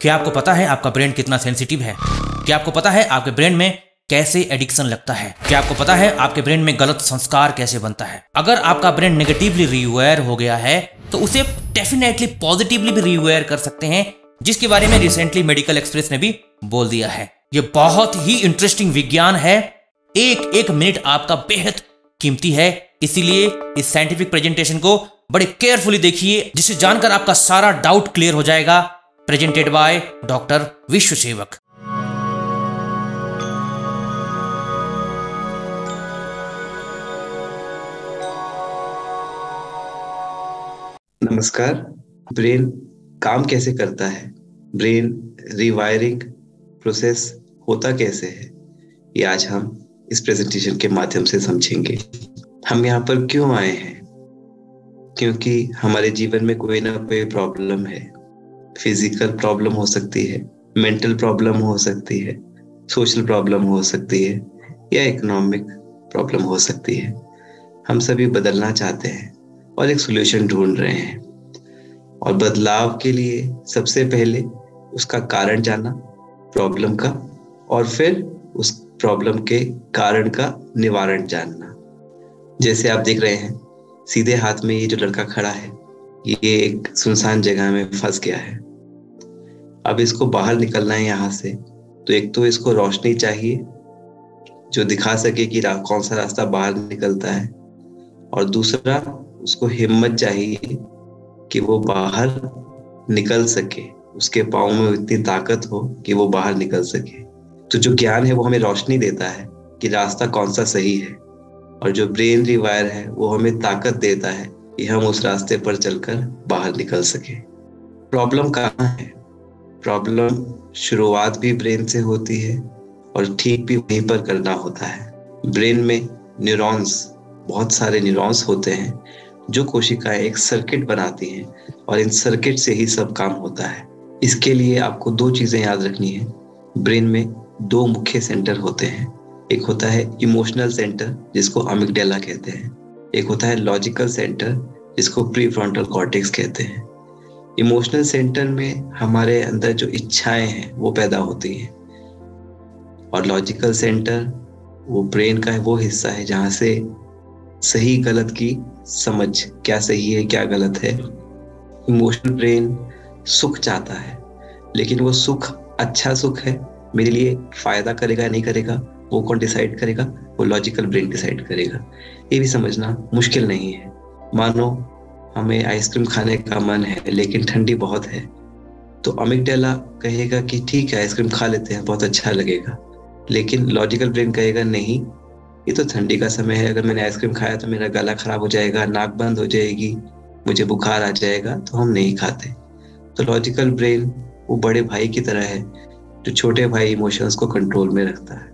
क्या आपको पता है आपका ब्रेन कितना सेंसिटिव है? क्या आपको पता है आपके ब्रेन में कैसे एडिक्शन लगता है? क्या आपको पता है आपके ब्रेन में गलत संस्कार कैसे बनता है? अगर आपका ब्रेन नेगेटिवली रीवायर हो गया है तो उसे डेफिनेटली पॉजिटिवली भी रीवायर कर सकते हैं, जिसके बारे में रिसेंटली मेडिकल एक्सप्रेस ने भी बोल दिया है। ये बहुत ही इंटरेस्टिंग विज्ञान है। एक एक मिनट आपका बेहद कीमती है, इसीलिए इस साइंटिफिक प्रेजेंटेशन को बड़े केयरफुली देखिए, जिसे जानकर आपका सारा डाउट क्लियर हो जाएगा। Presented by doctor Vishwasevak. नमस्कार। ब्रेन काम कैसे करता है, ब्रेन रिवायरिंग प्रोसेस होता कैसे है, ये आज हम इस प्रेजेंटेशन के माध्यम से समझेंगे। हम यहाँ पर क्यों आए हैं? क्योंकि हमारे जीवन में कोई ना कोई प्रॉब्लम है। फिजिकल प्रॉब्लम हो सकती है, मेंटल प्रॉब्लम हो सकती है, सोशल प्रॉब्लम हो सकती है, या इकोनॉमिक प्रॉब्लम हो सकती है। हम सभी बदलना चाहते हैं और एक सॉल्यूशन ढूंढ रहे हैं। और बदलाव के लिए सबसे पहले उसका कारण जानना, प्रॉब्लम का, और फिर उस प्रॉब्लम के कारण का निवारण जानना। जैसे आप देख रहे हैं, सीधे हाथ में ये जो लड़का खड़ा है, ये एक सुनसान जगह में फंस गया है। अब इसको बाहर निकलना है यहाँ से, तो एक तो इसको रोशनी चाहिए जो दिखा सके कि कौन सा रास्ता बाहर निकलता है, और दूसरा उसको हिम्मत चाहिए कि वो बाहर निकल सके, उसके पाँव में इतनी ताकत हो कि वो बाहर निकल सके। तो जो ज्ञान है वो हमें रोशनी देता है कि रास्ता कौन सा सही है, और जो ब्रेन रिवायर है वो हमें ताकत देता है कि हम उस रास्ते पर चलकर बाहर निकल सके। प्रॉब्लम कहाँ है? प्रॉब्लम शुरुआत भी ब्रेन से होती है और ठीक भी वहीं पर करना होता है। ब्रेन में न्यूरॉन्स, बहुत सारे न्यूरॉन्स होते हैं जो कोशिकाएं एक सर्किट बनाती हैं, और इन सर्किट से ही सब काम होता है। इसके लिए आपको दो चीजें याद रखनी है। ब्रेन में दो मुख्य सेंटर होते हैं। एक होता है इमोशनल सेंटर, जिसको अमिगडाला कहते हैं। एक होता है लॉजिकल सेंटर, जिसको प्रीफ्रंटल कॉर्टेक्स कहते हैं। इमोशनल सेंटर में हमारे अंदर जो इच्छाएं हैं वो पैदा होती हैं, और लॉजिकल सेंटर वो ब्रेन का वो हिस्सा है जहाँ से सही गलत की समझ, क्या सही है क्या गलत है। इमोशनल ब्रेन सुख चाहता है, लेकिन वो सुख अच्छा सुख है, मेरे लिए फायदा करेगा नहीं करेगा वो कौन डिसाइड करेगा? वो लॉजिकल ब्रेन डिसाइड करेगा। ये भी समझना मुश्किल नहीं है। मानो हमें आइसक्रीम खाने का मन है लेकिन ठंडी बहुत है, तो अमिगडाला कहेगा कि ठीक है आइसक्रीम खा लेते हैं, बहुत अच्छा लगेगा। लेकिन लॉजिकल ब्रेन कहेगा नहीं, ये तो ठंडी का समय है, अगर मैंने आइसक्रीम खाया तो मेरा गला खराब हो जाएगा, नाक बंद हो जाएगी, मुझे बुखार आ जाएगा, तो हम नहीं खाते। तो लॉजिकल ब्रेन वो बड़े भाई की तरह है जो छोटे भाई इमोशंस को कंट्रोल में रखता है।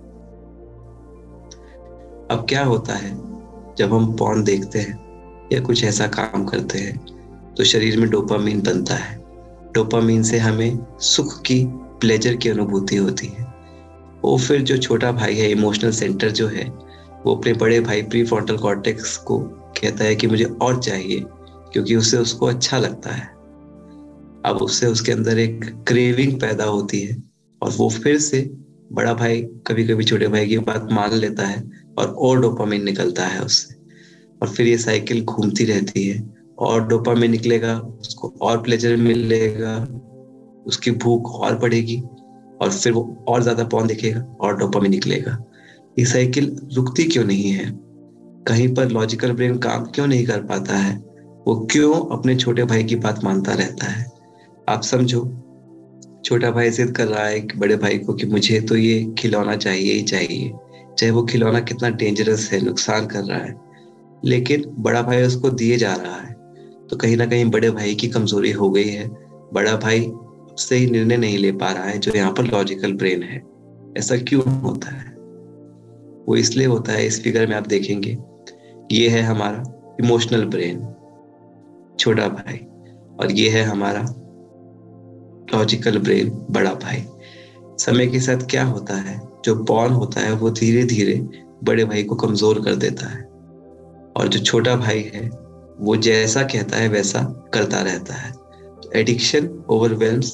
अब क्या होता है जब हम पॉर्न देखते हैं या कुछ ऐसा काम करते हैं, तो शरीर में डोपामीन बनता है। डोपामीन से हमें सुख की, प्लेजर की अनुभूति होती है। वो फिर जो छोटा भाई है, इमोशनल सेंटर जो है, वो अपने बड़े भाई प्रीफ्रंटल कॉर्टेक्स को कहता है कि मुझे और चाहिए, क्योंकि उससे उसको अच्छा लगता है। अब उससे उसके अंदर एक क्रेविंग पैदा होती है, और वो फिर से बड़ा भाई कभी कभी छोटे भाई की बात मान लेता है, और डोपामिन निकलता है उससे, और फिर ये साइकिल घूमती रहती है। और डोपामिन निकलेगा, उसको और प्लेजर मिलेगा, उसकी भूख और बढ़ेगी, और फिर वो और ज्यादा पॉर्न दिखेगा और डोपामिन निकलेगा। ये साइकिल रुकती क्यों नहीं है? कहीं पर लॉजिकल ब्रेन काम क्यों नहीं कर पाता है? वो क्यों अपने छोटे भाई की बात मानता रहता है? आप समझो, छोटा भाई जिद कर रहा है कि बड़े भाई को कि मुझे तो ये खिलौना चाहिए ही चाहिए, चाहे वो खिलौना कितना डेंजरस है, नुकसान कर रहा है, लेकिन बड़ा भाई उसको दिए जा रहा है। तो कहीं ना कहीं बड़े भाई की कमजोरी हो गई है। बड़ा भाई सही निर्णय नहीं ले पा रहा है, जो यहाँ पर लॉजिकल ब्रेन है। ऐसा क्यों होता है? वो इसलिए होता है, इस फिगर में आप देखेंगे, ये है हमारा इमोशनल ब्रेन, छोटा भाई, और ये है हमारा लॉजिकल ब्रेन, बड़ा भाई। समय के साथ क्या होता है, जो पॉर्न होता है वो धीरे धीरे बड़े भाई को कमजोर कर देता है, और जो छोटा भाई है वो जैसा कहता है वैसा करता रहता है। Addiction overwhelms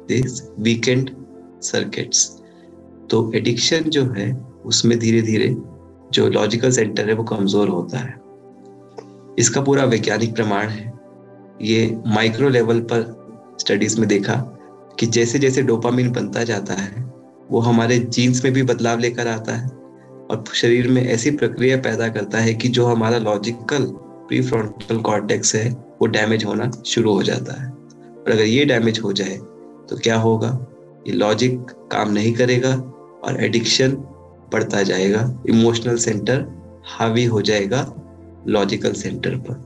this weakened circuits. तो एडिक्शन जो है उसमें धीरे धीरे जो लॉजिकल सेंटर है वो कमजोर होता है। इसका पूरा वैज्ञानिक प्रमाण है। ये माइक्रो लेवल पर स्टडीज में देखा कि जैसे जैसे डोपामिन बनता जाता है वो हमारे जीन्स में भी बदलाव लेकर आता है और शरीर में ऐसी प्रक्रिया पैदा करता है कि जो हमारा लॉजिकल प्रीफ्रंटल कॉर्टेक्स है वो डैमेज होना शुरू हो जाता है। और अगर ये डैमेज हो जाए तो क्या होगा, ये लॉजिक काम नहीं करेगा और एडिक्शन बढ़ता जाएगा। इमोशनल सेंटर हावी हो जाएगा लॉजिकल सेंटर पर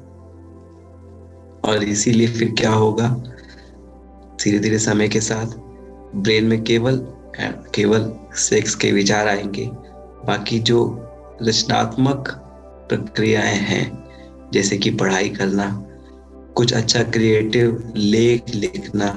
और इसीलिए फिर क्या होगा, धीरे धीरे समय के साथ ब्रेन में केवल सेक्स के विचार आएंगे। बाकी जो रचनात्मक प्रक्रियाएं हैं जैसे कि पढ़ाई करना, कुछ अच्छा क्रिएटिव लेख लिखना,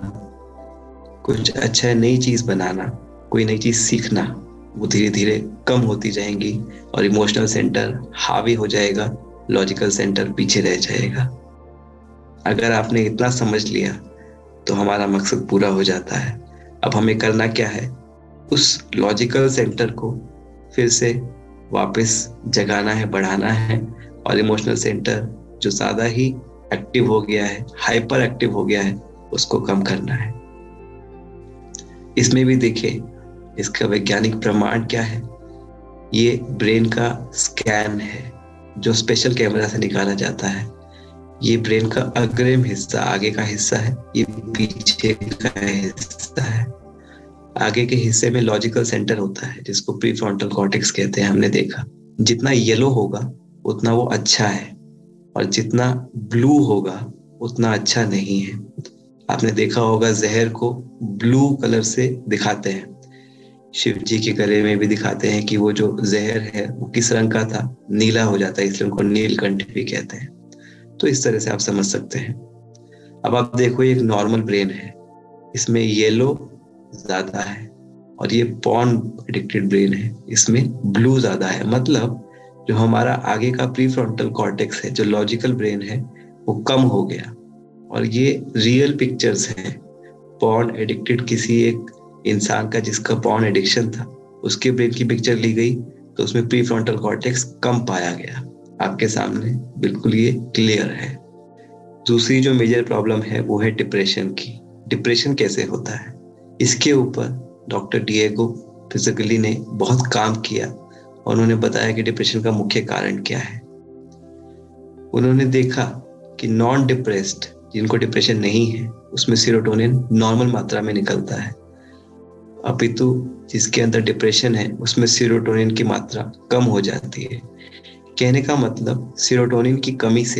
कुछ अच्छा नई चीज बनाना, कोई नई चीज सीखना, वो धीरे धीरे कम होती जाएंगी और इमोशनल सेंटर हावी हो जाएगा, लॉजिकल सेंटर पीछे रह जाएगा। अगर आपने इतना समझ लिया तो हमारा मकसद पूरा हो जाता है। अब हमें करना क्या है, उस लॉजिकल सेंटर को फिर से वापस जगाना है, बढ़ाना है और इमोशनल सेंटर जो ज़्यादा ही एक्टिव हो गया है, हाइपर एक्टिव हो गया है, उसको कम करना है। इसमें भी देखिए इसका वैज्ञानिक प्रमाण क्या है। ये ब्रेन का स्कैन है जो स्पेशल कैमरा से निकाला जाता है। ये ब्रेन का अग्रिम हिस्सा, आगे का हिस्सा है, ये पीछे का हिस्सा है। आगे के हिस्से में लॉजिकल सेंटर होता है जिसको प्रीफ्रंटल कॉर्टेक्स कहते हैं। हमने देखा जितना येलो होगा उतना वो अच्छा है और जितना ब्लू होगा उतना अच्छा नहीं है। आपने देखा होगा जहर को ब्लू कलर से दिखाते हैं, शिव जी के गले में भी दिखाते हैं कि वो जो जहर है वो किस रंग का था, नीला हो जाता है, इसलिए उनको नीलकंठ भी कहते हैं। तो इस तरह से आप समझ सकते हैं। अब आप देखो ये एक नॉर्मल ब्रेन है, इसमें येलो ज्यादा है और ये पॉर्न एडिक्टेड ब्रेन है, इसमें ब्लू ज्यादा है। मतलब जो हमारा आगे का प्रीफ्रंटल कॉर्टेक्स है, जो लॉजिकल ब्रेन है, वो कम हो गया। और ये रियल पिक्चर्स हैं। पॉर्न एडिक्टेड किसी एक इंसान का जिसका पॉर्न एडिक्शन था, उसके ब्रेन की पिक्चर ली गई तो उसमें प्रीफ्रंटल कॉर्टेक्स कम पाया गया। आपके सामने बिल्कुल ये क्लियर है। दूसरी जो मेजर प्रॉब्लम है वो है डिप्रेशन की। डिप्रेशन कैसे होता है, इसके ऊपर डॉक्टर डिएगो फिजिकली ने बहुत काम किया और उन्होंने बताया कि डिप्रेशन का मुख्य कारण क्या है। उन्होंने देखा कि नॉन डिप्रेस्ड जिनको डिप्रेशन नहीं है उसमें सेरोटोनिन नॉर्मल मात्रा में निकलता है, अपितु जिसके अंदर डिप्रेशन है उसमें सेरोटोनिन की मात्रा कम हो जाती है। कहने का मतलब सेरोटोनिन की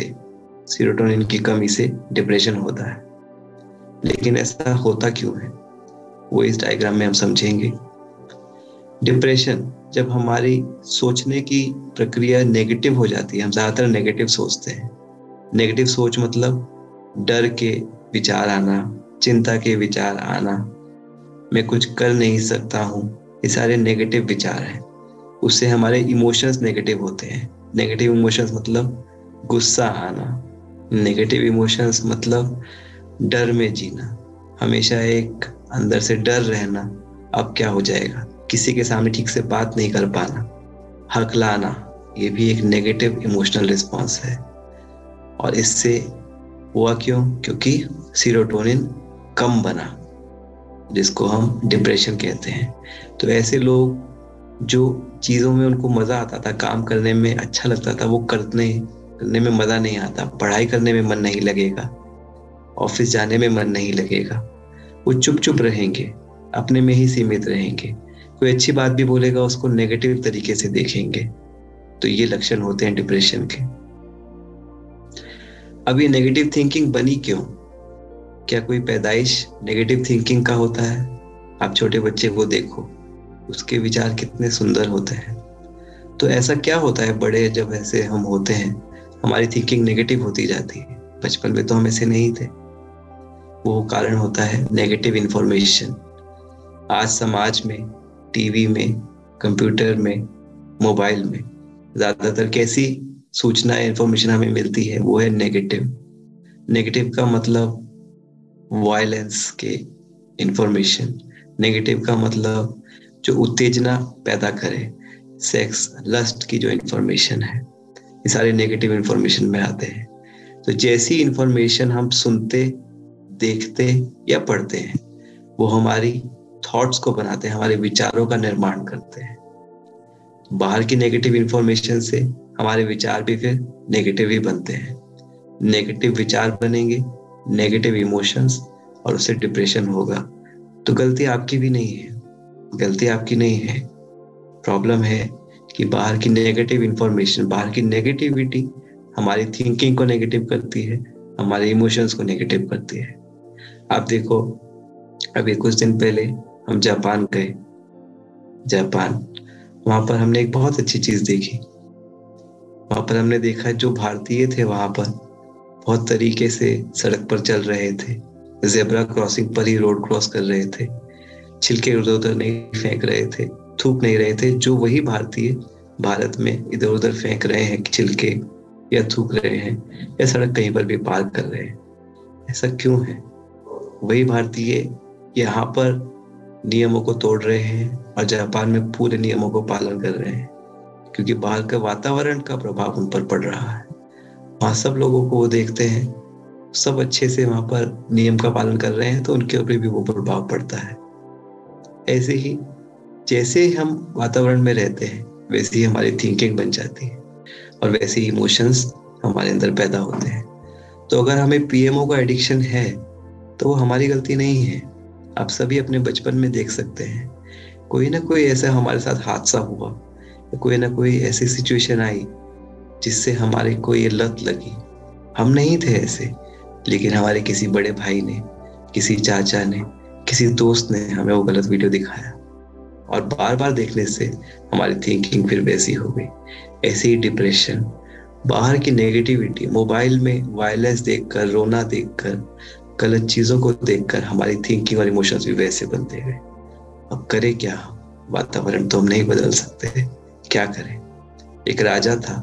कमी से डिप्रेशन होता है। लेकिन ऐसा होता क्यों है वो इस डायग्राम में हम समझेंगे। डिप्रेशन जब हमारी सोचने की प्रक्रिया नेगेटिव हो जाती है, हम ज्यादातर नेगेटिव सोचते हैं। नेगेटिव सोच मतलब डर के विचार आना, चिंता के विचार आना, मैं कुछ कर नहीं सकता हूँ, ये सारे नेगेटिव विचार हैं। उससे हमारे इमोशंस नेगेटिव होते हैं। नेगेटिव इमोशंस मतलब गुस्सा आना, नेगेटिव इमोशंस मतलब डर में जीना, हमेशा एक अंदर से डर रहना, अब क्या हो जाएगा, किसी के सामने ठीक से बात नहीं कर पाना, हकलाना, ये भी एक नेगेटिव इमोशनल रिस्पॉन्स है। और इससे हुआ क्यों, क्योंकि सेरोटोनिन कम बना, जिसको हम डिप्रेशन कहते हैं। तो ऐसे लोग जो चीज़ों में उनको मज़ा आता था, काम करने में अच्छा लगता था, वो करने में मज़ा नहीं आता, पढ़ाई करने में मन नहीं लगेगा, ऑफिस जाने में मन नहीं लगेगा, वो चुप चुप रहेंगे, अपने में ही सीमित रहेंगे, कोई अच्छी बात भी बोलेगा उसको नेगेटिव तरीके से देखेंगे। तो ये लक्षण होते हैं डिप्रेशन के। अब ये नेगेटिव थिंकिंग बनी क्यों? क्या कोई पैदाइश नेगेटिव थिंकिंग का होता है? आप छोटे बच्चे को देखो, उसके विचार कितने सुंदर होते हैं। तो ऐसा क्या होता है बड़े जब ऐसे हम होते हैं, हमारी थिंकिंग नेगेटिव होती जाती है? बचपन में तो हम ऐसे नहीं थे। वो कारण होता है नेगेटिव इंफॉर्मेशन। आज समाज में, टीवी में, कंप्यूटर में, मोबाइल में ज्यादातर कैसी सूचना इंफॉर्मेशन हमें मिलती है, वो है नेगेटिव। नेगेटिव का मतलब वायलेंस के, इंफॉर्मेशन। नेगेटिव का मतलब जो उत्तेजना पैदा करे, सेक्स, लस्ट की जो इंफॉर्मेशन है, ये सारे नेगेटिव इंफॉर्मेशन में आते हैं। तो जैसी इंफॉर्मेशन हम सुनते, देखते या पढ़ते हैं, वो हमारी थॉट्स को बनाते हैं, हमारे विचारों का निर्माण करते हैं। बाहर की नेगेटिव इंफॉर्मेशन से हमारे विचार भी फिर नेगेटिव ही बनते हैं। नेगेटिव विचार बनेंगे, नेगेटिव इमोशंस, और उससे डिप्रेशन होगा। तो गलती आपकी भी नहीं है, गलती आपकी नहीं है। प्रॉब्लम है कि बाहर की नेगेटिव इंफॉर्मेशन, बाहर की नेगेटिविटी हमारी थिंकिंग को नेगेटिव करती है, हमारे इमोशंस को नेगेटिव करती है। आप देखो, अभी कुछ दिन पहले हम जापान गए। जापान, वहां पर हमने एक बहुत अच्छी चीज देखी। वहां पर हमने देखा जो भारतीय थे वहां पर बहुत तरीके से सड़क पर चल रहे थे, जेब्रा क्रॉसिंग पर ही रोड क्रॉस कर रहे थे, छिलके इधर उधर नहीं फेंक रहे थे, थूक नहीं रहे थे, जो वही भारतीय भारत में इधर उधर फेंक रहे हैं छिलके या थूक रहे हैं या सड़क कहीं पर भी पार कर रहे हैं। ऐसा क्यों है? वही भारतीय यहाँ पर नियमों को तोड़ रहे हैं और जापान में पूरे नियमों को पालन कर रहे हैं, क्योंकि बाहर का वातावरण का प्रभाव उन पर पड़ रहा है। वहां सब लोगों को वो देखते हैं, सब अच्छे से वहां पर नियम का पालन कर रहे हैं, तो उनके ऊपर भी वो प्रभाव पड़ता है। ऐसे ही जैसे हम वातावरण में रहते हैं वैसे ही हमारी थिंकिंग बन जाती है और वैसे ही इमोशंस हमारे अंदर पैदा होते हैं। तो अगर हमें पीएमओ का एडिक्शन है तो वो हमारी गलती नहीं है। आप सभी अपने बचपन में देख सकते हैं, कोई ना कोई ऐसा हमारे साथ हादसा हुआ, कोई ना कोई ऐसी सिचुएशन आई जिससे हमारे को ये लत लगी। हम नहीं थे ऐसे, लेकिन हमारे किसी बड़े भाई ने, किसी चाचा ने, किसी दोस्त ने हमें वो गलत वीडियो दिखाया और बार बार देखने से हमारी थिंकिंग फिर वैसी हो गई। ऐसे ही डिप्रेशन, बाहर की नेगेटिविटी, मोबाइल में वायलेंस देखकर, रोना देखकर, गलत चीजों को देखकर हमारी थिंकिंग और इमोशंस भी वैसे बनते गए। अब करें क्या? वातावरण तो हम नहीं बदल सकते, क्या करें? एक राजा था,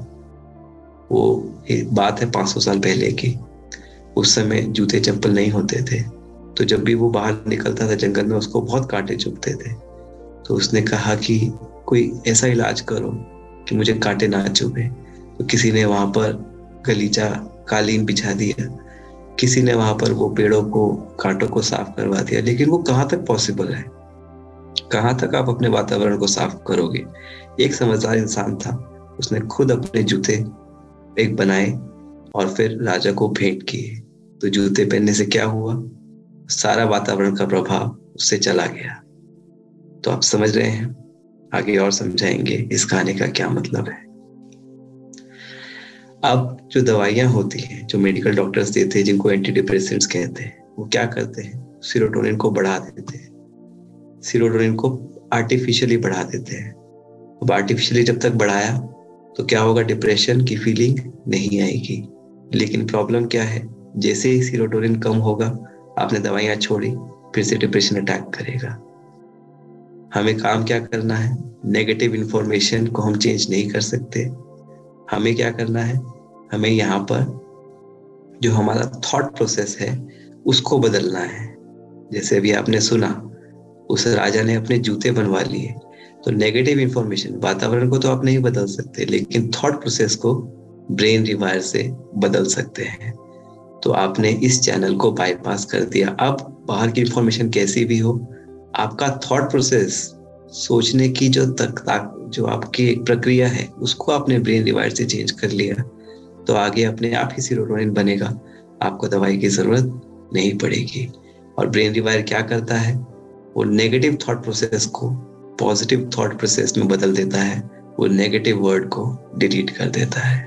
वो एक बात है 500 साल पहले की। उस समय जूते चप्पल नहीं होते थे, तो जब भी वो बाहर निकलता था जंगल में उसको बहुत कांटे चुभते थे। तो उसने कहा कि कोई ऐसा इलाज करो कि मुझे कांटे ना चुभे। तो किसी ने वहां पर गलीचा कालीन बिछा दिया, किसी ने वहां पर वो पेड़ों को, कांटों को साफ करवा दिया। लेकिन वो कहाँ तक पॉसिबल है? कहाँ तक आप अपने वातावरण को साफ करोगे? एक समझदार इंसान था, उसने खुद अपने जूते एक बनाए और फिर राजा को भेंट किए। तो जूते पहनने से क्या हुआ? सारा वातावरण का प्रभाव उससे चला गया। तो आप समझ रहे हैं, आगे और समझाएंगे इस कहानी का क्या मतलब है। अब जो दवाइयां होती हैं, जो मेडिकल डॉक्टर्स देते हैं, जिनको एंटी डिप्रेसेंट्स कहते हैं, वो क्या करते हैं? सीरोटोनिन को बढ़ा देते हैं, सीरोटोनिन को आर्टिफिशियली बढ़ा देते हैं। अब आर्टिफिशियली जब तक बढ़ाया तो क्या होगा? डिप्रेशन की फीलिंग नहीं आएगी। लेकिन प्रॉब्लम क्या है? जैसे ही सीरोटोनिन कम होगा, आपने दवाइयां छोड़ी, फिर से डिप्रेशन अटैक करेगा। हमें काम क्या करना है? नेगेटिव इंफॉर्मेशन को हम चेंज नहीं कर सकते। हमें क्या करना है? हमें यहाँ पर जो हमारा थॉट प्रोसेस है उसको बदलना है। जैसे अभी आपने सुना, उस राजा ने अपने जूते बनवा लिए। तो नेगेटिव इंफॉर्मेशन, वातावरण को तो आप नहीं बदल सकते, लेकिन थॉट प्रोसेस को ब्रेन रिवायर से बदल सकते हैं। तो आपने इस चैनल को बाईपास कर दिया। अब बाहर की इंफॉर्मेशन कैसी भी हो, आपका थॉट प्रोसेस, सोचने की जो आपकी एक प्रक्रिया है, उसको आपने ब्रेन रिवायर से चेंज कर लिया, तो आगे अपने आप ही सीरोटोनिन बनेगा, आपको दवाई की जरूरत नहीं पड़ेगी। और ब्रेन रिवायर क्या करता है? वो नेगेटिव थॉट प्रोसेस को पॉजिटिव थॉट प्रोसेस में बदल देता है, वो नेगेटिव वर्ड को डिलीट कर देता है।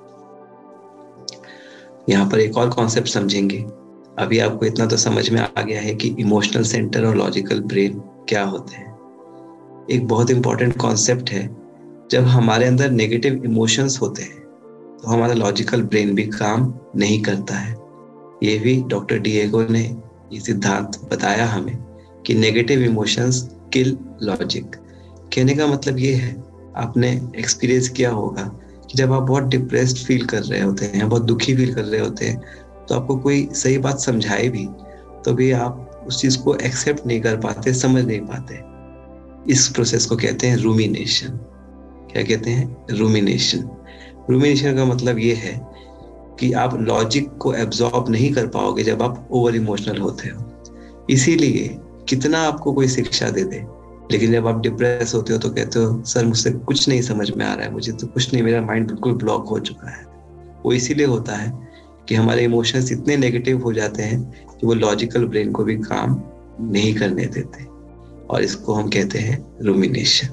यहाँ पर एक और कॉन्सेप्ट समझेंगे। अभी आपको इतना तो समझ में आ गया है कि इमोशनल सेंटर और लॉजिकल ब्रेन क्या होते हैं। एक बहुत इंपॉर्टेंट कॉन्सेप्ट है, जब हमारे अंदर नेगेटिव इमोशंस होते हैं तो हमारा लॉजिकल ब्रेन भी काम नहीं करता है। ये भी डॉक्टर डिएगो ने ये सिद्धांत बताया हमें कि नेगेटिव इमोशंस किल लॉजिक। कहने का मतलब ये है, आपने एक्सपीरियंस किया होगा कि जब आप बहुत डिप्रेस्ड फील कर रहे होते हैं, बहुत दुखी फील कर रहे होते हैं, तो आपको कोई सही बात समझाए भी तो भी आप उस चीज को एक्सेप्ट नहीं कर पाते, समझ नहीं पाते। इस प्रोसेस को कहते हैं रूमिनेशन। क्या कहते हैं? रूमिनेशन। रूमिनेशन का मतलब ये है कि आप लॉजिक को एब्जॉर्ब नहीं कर पाओगे जब आप ओवर इमोशनल होते हो। इसीलिए कितना आपको कोई शिक्षा दे दे, लेकिन जब आप डिप्रेस होते हो तो कहते हो सर मुझसे कुछ नहीं समझ में आ रहा है, मुझे तो कुछ नहीं, मेरा माइंड बिल्कुल ब्लॉक हो चुका है। वो इसीलिए होता है कि हमारे इमोशंस इतने नेगेटिव हो जाते हैं कि वो लॉजिकल ब्रेन को भी काम नहीं करने देते, और इसको हम कहते हैं रूमिनेशन।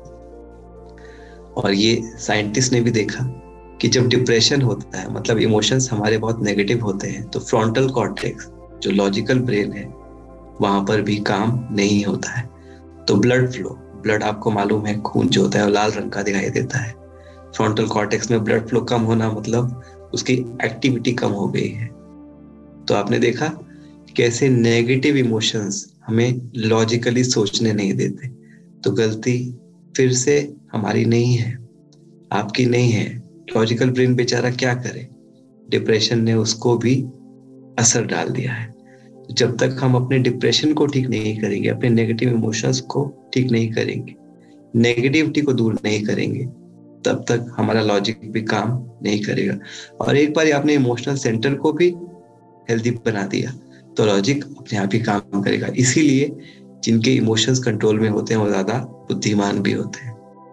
और ये साइंटिस्ट ने भी देखा कि जब डिप्रेशन होता है, मतलब इमोशंस हमारे बहुत नेगेटिव होते हैं, तो फ्रंटल कॉर्टेक्स जो लॉजिकल ब्रेन है वहां पर भी काम नहीं होता है। तो ब्लड फ्लो, ब्लड आपको मालूम है खून जो होता है वो लाल रंग का दिखाई देता है। फ्रंटल कॉर्टेक्स में ब्लड फ्लो कम होना मतलब उसकी एक्टिविटी कम हो गई है। तो आपने देखा कैसे नेगेटिव इमोशंस हमें लॉजिकली सोचने नहीं देते। तो गलती फिर से हमारी नहीं है, आपकी नहीं है। लॉजिकल ब्रेन बेचारा क्या करे, डिप्रेशन ने उसको भी असर डाल दिया है। जब तक हम अपने डिप्रेशन को ठीक नहीं करेंगे, अपने नेगेटिव इमोशंस को ठीक नहीं करेंगे, नेगेटिविटी को दूर नहीं करेंगे, तब तक हमारा लॉजिक भी काम नहीं करेगा। और एक बार आपने इमोशनल सेंटर को भी हेल्दी बना दिया तो लॉजिक अपने आप ही काम करेगा। इसीलिए जिनके इमोशंस कंट्रोल में होते हैं वो ज्यादा बुद्धिमान भी होते हैं।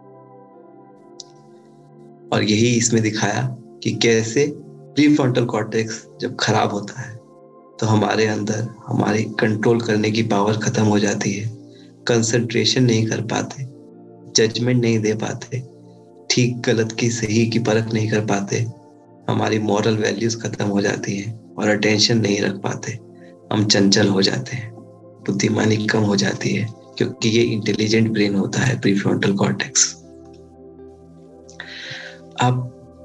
और यही इसमें दिखाया कि कैसे प्रीफ्रंटल कॉर्टेक्स जब खराब होता है तो हमारे अंदर हमारी कंट्रोल करने की पावर खत्म हो जाती है, कंसंट्रेशन नहीं कर पाते, जजमेंट नहीं दे पाते, ठीक गलत की सही की परख नहीं कर पाते, हमारी मॉरल वैल्यूज खत्म हो जाती हैं और अटेंशन नहीं रख पाते, हम चंचल हो जाते हैं, बुद्धिमानी कम हो जाती है, क्योंकि ये इंटेलिजेंट ब्रेन होता है प्रीफ्रंटल कॉर्टेक्स। अब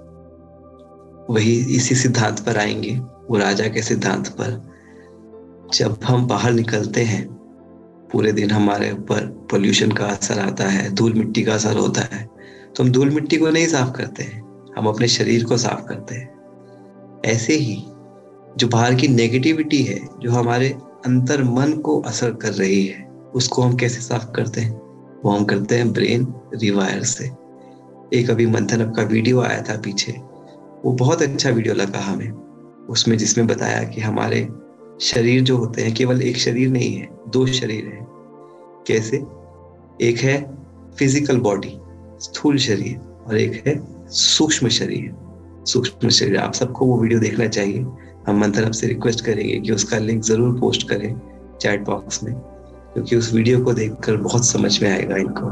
वही इसी सिद्धांत पर आएंगे, वो राजा के सिद्धांत पर। जब हम बाहर निकलते हैं, पूरे दिन हमारे ऊपर पोल्यूशन का असर आता है, धूल मिट्टी का असर होता है, तो हम धूल मिट्टी को नहीं साफ करते हैं, हम अपने शरीर को साफ करते हैं। ऐसे ही जो बाहर की नेगेटिविटी है, जो हमारे अंतर मन को असर कर रही है, उसको हम कैसे साफ करते हैं? वो हम करते हैं ब्रेन रिवायर से। एक अभी मंथन अप का वीडियो आया था पीछे, वो बहुत अच्छा वीडियो लगा हमें, उसमें जिसमें बताया कि हमारे शरीर जो होते हैं, केवल एक शरीर नहीं है, दो शरीर है। कैसे? एक है फिजिकल बॉडी, स्थूल शरीर, और एक है सूक्ष्म शरीर। सूक्ष्म शरीर, आप सबको वो वीडियो देखना चाहिए। हम मंथन से रिक्वेस्ट करेंगे कि उसका लिंक जरूर पोस्ट करें चैट बॉक्स में, क्योंकि उस वीडियो को देखकर बहुत समझ में आएगा इनको।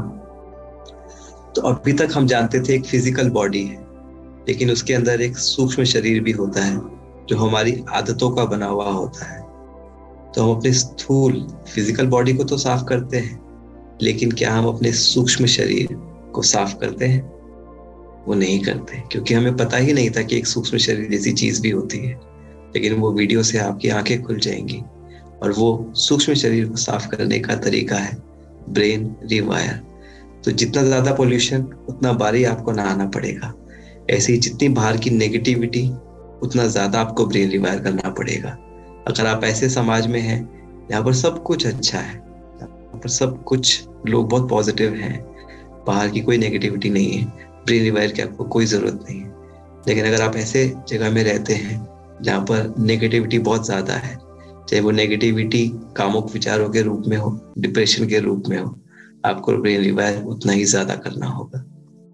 तो अभी तक हम जानते थे एक फिजिकल बॉडी है, लेकिन उसके अंदर एक सूक्ष्म शरीर भी होता है जो हमारी आदतों का बना हुआ होता है। तो हम अपने स्थूल फिजिकल बॉडी को तो साफ करते हैं, लेकिन क्या हम अपने सूक्ष्म शरीर को साफ करते हैं? वो नहीं करते, क्योंकि हमें पता ही नहीं था कि एक सूक्ष्म शरीर जैसी चीज भी होती है। लेकिन वो वीडियो से आपकी आंखें खुल जाएंगी, और वो सूक्ष्म शरीर को साफ करने का तरीका है ब्रेन रिवायर। तो जितना ज्यादा पोल्यूशन, उतना बारी आपको नहाना पड़ेगा। ऐसे ही जितनी बाहर की नेगेटिविटी, उतना ज्यादा आपको ब्रेन रिवायर करना पड़ेगा। अगर आप ऐसे समाज में हैं यहाँ पर सब कुछ अच्छा है, यहाँ पर सब कुछ लोग बहुत पॉजिटिव हैं, बाहर की कोई नेगेटिविटी नहीं है, ब्रेन रिवायर की आपको कोई जरूरत नहीं है। लेकिन अगर आप ऐसे जगह में रहते हैं जहाँ पर नेगेटिविटी बहुत ज्यादा है, चाहे वो नेगेटिविटी कामुक विचारों के रूप में हो, डिप्रेशन के रूप में हो, आपको ब्रेन रिवायर उतना ही ज्यादा करना होगा।